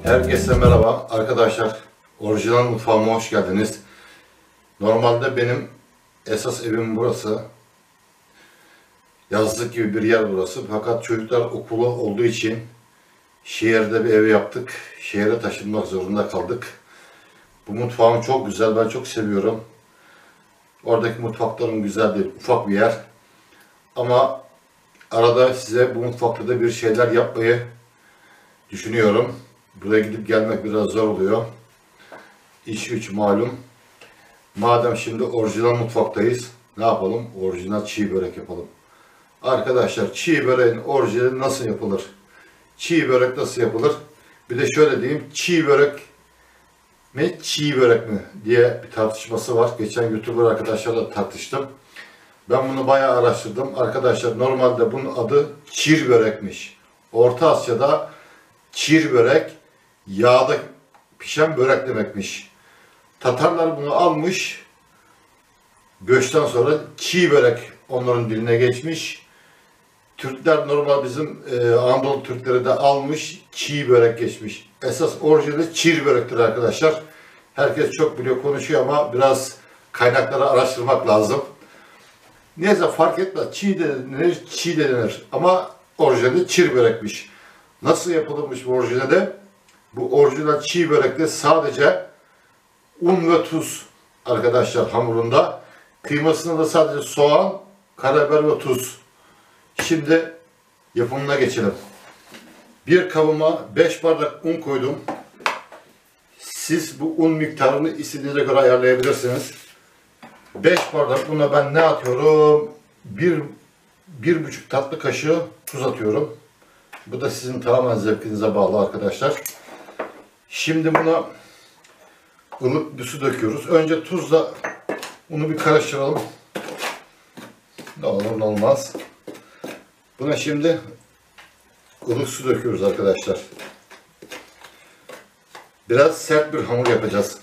Herkese merhaba arkadaşlar. Orijinal mutfağıma hoş geldiniz. Normalde benim esas evim burası. Yazlık gibi bir yer burası. Fakat çocuklar okulu olduğu için şehirde bir ev yaptık. Şehre taşınmak zorunda kaldık. Bu mutfağım çok güzel. Ben çok seviyorum. Oradaki mutfaklarım güzel değil. Ufak bir yer. Ama arada size bu mutfakta da bir şeyler yapmayı düşünüyorum. Buraya gidip gelmek biraz zor oluyor. İş güç malum. Madem şimdi orijinal mutfaktayız, ne yapalım? Orijinal çiğ börek yapalım. Arkadaşlar, çiğ böreğin orijinali nasıl yapılır? Çiğ börek nasıl yapılır? Bir de şöyle diyeyim, çiğ börek mi, çiğ börek mi diye bir tartışması var. Geçen YouTuber arkadaşlarla tartıştım. Ben bunu bayağı araştırdım. Arkadaşlar, normalde bunun adı çir börekmiş. Orta Asya'da çir börek, yağda pişen börek demekmiş. Tatarlar bunu almış, göçten sonra çiğ börek onların diline geçmiş. Türkler normal bizim Anadolu Türkleri de almış, çiğ börek geçmiş. Esas orijinali çir börektir arkadaşlar. Herkes çok biliyor, konuşuyor ama biraz kaynakları araştırmak lazım. Neyse fark etmez, çiğ de denir, çiğ de denir ama orijinali çir börekmiş. Nasıl yapılmış bu orijinali? Bu orijinal çiğ börekte sadece un ve tuz arkadaşlar hamurunda. Kıymasında da sadece soğan, karabiber ve tuz. Şimdi yapımına geçelim. Bir kabıma 5 bardak un koydum. Siz bu un miktarını istediğinize göre ayarlayabilirsiniz. 5 bardak una ben ne atıyorum? 1,5 tatlı kaşığı tuz atıyorum. Bu da sizin tamamen zevkinize bağlı arkadaşlar. Şimdi buna ılık bir su döküyoruz. Önce tuzla unu bir karıştıralım. Ne olur ne olmaz. Buna şimdi ılık su döküyoruz arkadaşlar. Biraz sert bir hamur yapacağız.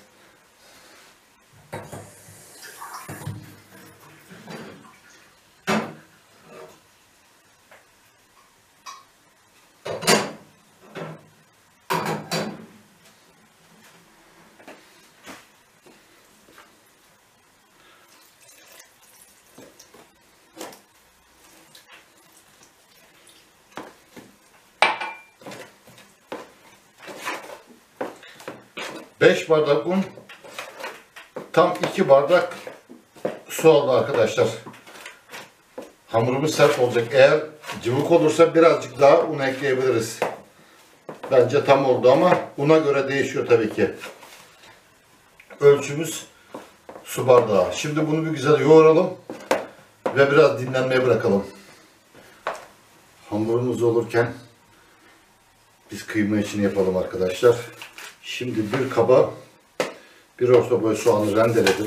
Beş bardak un, tam 2 bardak su oldu arkadaşlar. Hamurumuz sert olacak. Eğer cıvık olursa birazcık daha un ekleyebiliriz. Bence tam oldu ama una göre değişiyor tabii ki. Ölçümüz su bardağı. Şimdi bunu bir güzel yoğuralım ve biraz dinlenmeye bırakalım. Hamurumuz olurken biz kıyma için yapalım arkadaşlar. Şimdi bir kaba bir orta boy soğanı rendeledim.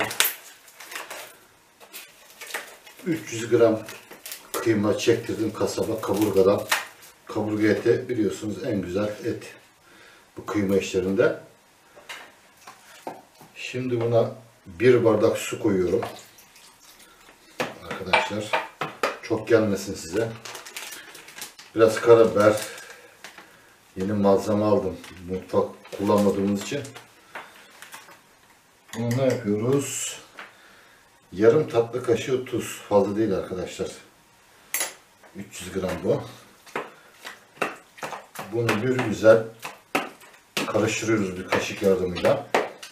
300 gram kıyma çektirdim kasaba kaburgadan. Kaburga eti biliyorsunuz en güzel et bu kıyma işlerinde. Şimdi buna bir bardak su koyuyorum. Arkadaşlar çok gelmesin size. Biraz karabiber. Yeni malzeme aldım. Mutfak kullanmadığımız için. Bunu ne yapıyoruz? Yarım tatlı kaşığı tuz. Fazla değil arkadaşlar. 300 gram bu. Bunu bir güzel karıştırıyoruz bir kaşık yardımıyla.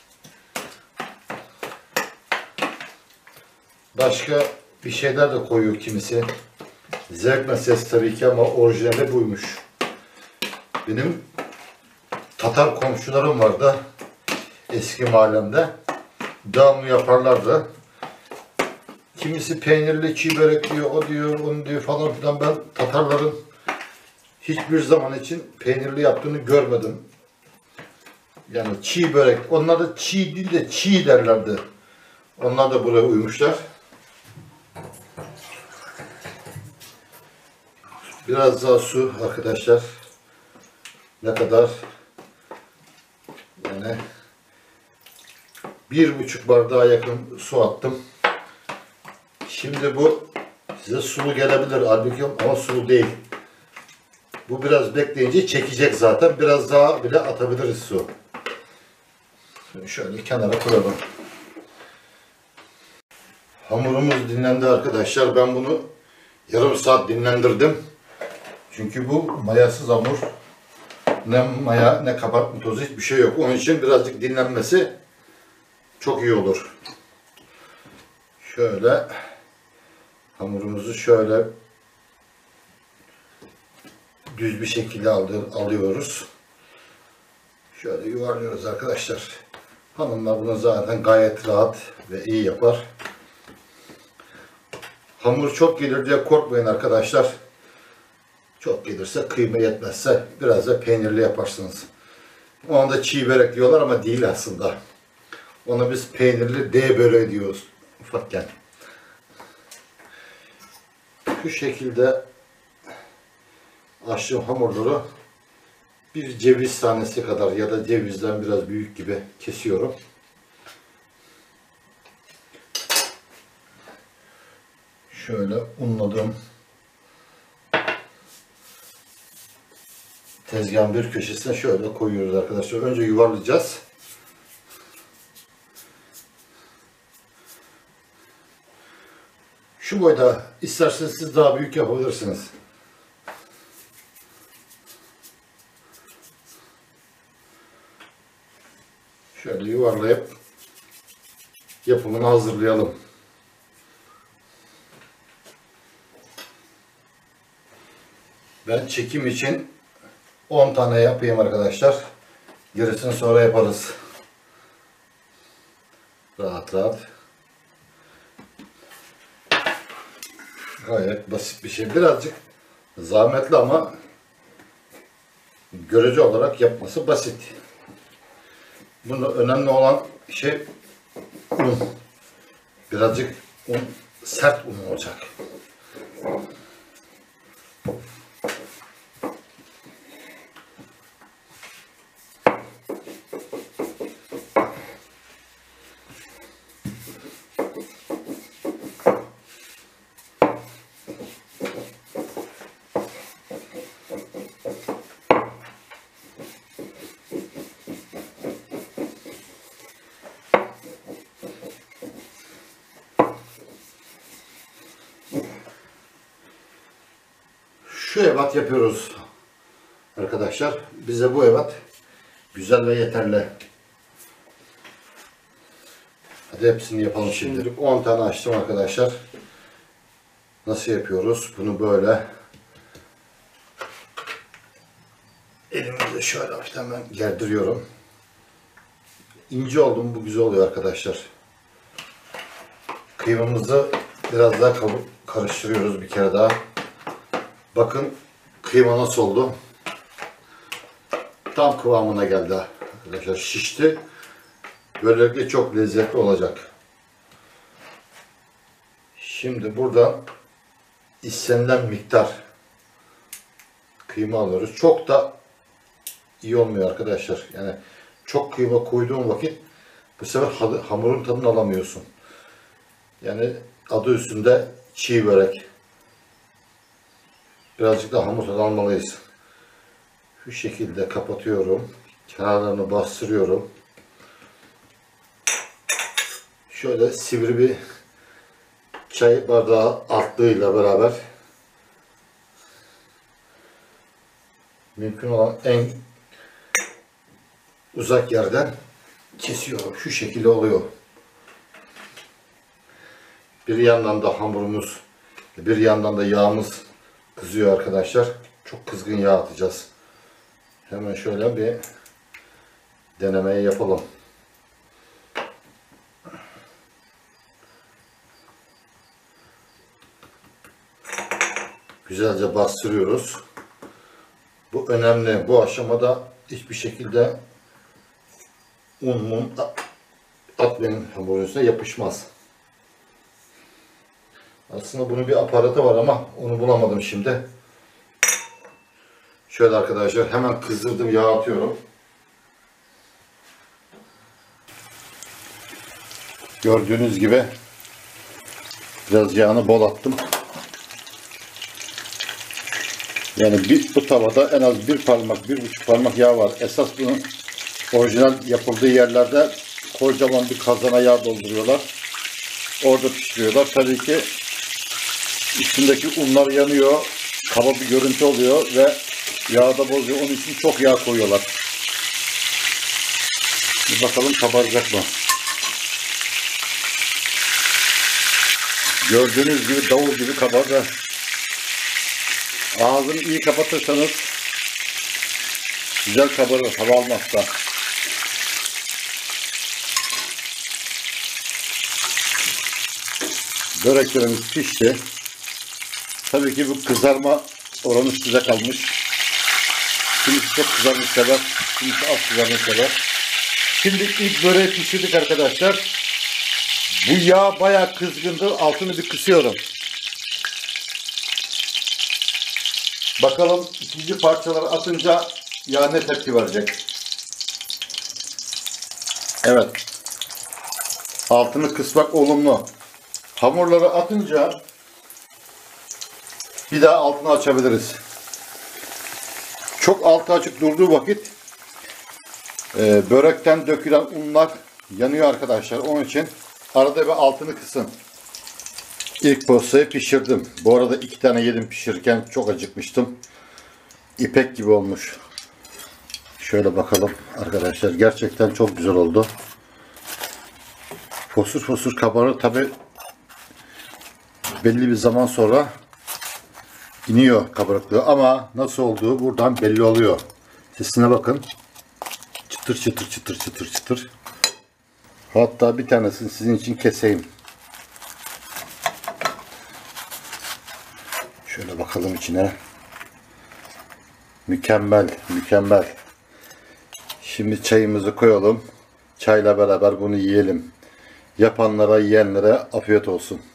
Başka bir şeyler de koyuyor kimisi. Zevk meselesi tabii ki ama orijinali buymuş. Benim Tatar komşularım vardı eski mahallemde. Devamlı yaparlardı. Kimisi peynirli çiğ börek diyor, o diyor, onu diyor falan filan. Ben Tatarların hiçbir zaman için peynirli yaptığını görmedim. Yani çiğ börek. Onlar da çiğ değil de çiğ derlerdi. Onlar da buraya uymuşlar. Biraz daha su arkadaşlar. Ne kadar? Yani 1,5 bardağa yakın su attım. Şimdi bu size sulu gelebilir halbuki ama sulu değil. Bu biraz bekleyince çekecek zaten. Biraz daha bile atabiliriz su. Şöyle kenara koyalım. Hamurumuz dinlendi arkadaşlar. Ben bunu yarım saat dinlendirdim. Çünkü bu mayasız hamur. Ne maya ne kabartma tozu hiçbir şey yok. Onun için birazcık dinlenmesi çok iyi olur. Şöyle hamurumuzu şöyle düz bir şekilde alıyoruz. Şöyle yuvarlıyoruz arkadaşlar. Hanımlar bunu zaten gayet rahat ve iyi yapar. Hamur çok gelir diye korkmayın arkadaşlar. Çok gelirse, kıyma yetmezse biraz da peynirli yaparsınız. O anda çiğ börek diyorlar ama değil aslında. Ona biz peynirli D böreği diyoruz ufakken. Şu şekilde açtığım hamurları bir ceviz tanesi kadar ya da cevizden biraz büyük gibi kesiyorum. Şöyle unladım. Tezgahın bir köşesine şöyle koyuyoruz arkadaşlar. Önce yuvarlayacağız. Şu boyda, isterseniz siz daha büyük yapabilirsiniz. Şöyle yuvarlayıp yapımını hazırlayalım. Ben çekim için 10 tane yapayım arkadaşlar. Gerisini sonra yaparız. Rahat rahat. Gayet basit bir şey. Birazcık zahmetli ama görece olarak yapması basit. Bunda önemli olan şey un. Birazcık un, sert un olacak. Şu ebat yapıyoruz arkadaşlar. Bize bu ebat güzel ve yeterli. Hadi hepsini yapalım şimdi. 10 tane açtım arkadaşlar. Nasıl yapıyoruz? Bunu böyle elimizle şöyle hafiften ben gerdiriyorum. İnce oldu mu bu güzel oluyor arkadaşlar. Kıymamızı biraz daha karıştırıyoruz bir kere daha. Bakın kıyma nasıl oldu? Tam kıvamına geldi arkadaşlar. Şişti. Böylelikle çok lezzetli olacak. Şimdi buradan istenilen miktar kıyma alıyoruz. Çok da iyi olmuyor arkadaşlar. Yani çok kıyma koyduğun vakit bu sefer hamurun tadını alamıyorsun. Yani adı üstünde çiğ börek. Birazcık da hamur tadı almalıyız. Şu şekilde kapatıyorum. Kenarlarını bastırıyorum. Şöyle sivri bir çay bardağı altlığıyla beraber mümkün olan en uzak yerden kesiyorum. Şu şekilde oluyor. Bir yandan da hamurumuz, bir yandan da yağımız kızıyor arkadaşlar. Çok kızgın yağ atacağız. Hemen şöyle bir denemeyi yapalım. Güzelce bastırıyoruz. Bu önemli. Bu aşamada hiçbir şekilde un atmayın, hamurun üstüne yapışmaz. Aslında bunun bir aparatı var ama onu bulamadım şimdi. Şöyle arkadaşlar hemen kızdırdım, yağ atıyorum. Gördüğünüz gibi biraz yağını bol attım. Yani bu tavada en az bir parmak, 1,5 parmak yağ var. Esas bunun orijinal yapıldığı yerlerde kocaman bir kazana yağ dolduruyorlar. Orada pişiriyorlar. Tabii ki üstündeki unlar yanıyor. Kaba bir görüntü oluyor ve yağı da bozuyor. Onun için çok yağ koyuyorlar. Bir bakalım kabaracak mı? Gördüğünüz gibi davul gibi kabardı. Ağzını iyi kapatırsanız güzel kabarır, hava almazsa. Böreklerimiz pişti. Tabii ki bu kızarma oranı size kalmış. Kimisi çok kızarmış sever, kimisi az kızarmış sever. Şimdi ilk böreği pişirdik arkadaşlar. Bu yağ bayağı kızgındır. Altını bir kısıyorum. Bakalım ikinci parçaları atınca yağ ne tepki verecek. Evet. Altını kısmak olumlu. Hamurları atınca bir daha altını açabiliriz. Çok altı açık durduğu vakit börekten dökülen unlar yanıyor arkadaşlar. Onun için arada bir altını kısın. İlk postayı pişirdim. Bu arada 2 tane yedim pişirirken, çok acıkmıştım. İpek gibi olmuş. Şöyle bakalım arkadaşlar. Gerçekten çok güzel oldu. Fosur fosur kabarır. Tabi belli bir zaman sonra iniyor kabarıklığı ama nasıl olduğu buradan belli oluyor. Sesine bakın. Çıtır çıtır çıtır çıtır çıtır. Hatta bir tanesini sizin için keseyim. Şöyle bakalım içine. Mükemmel, mükemmel. Şimdi çayımızı koyalım. Çayla beraber bunu yiyelim. Yapanlara, yiyenlere afiyet olsun.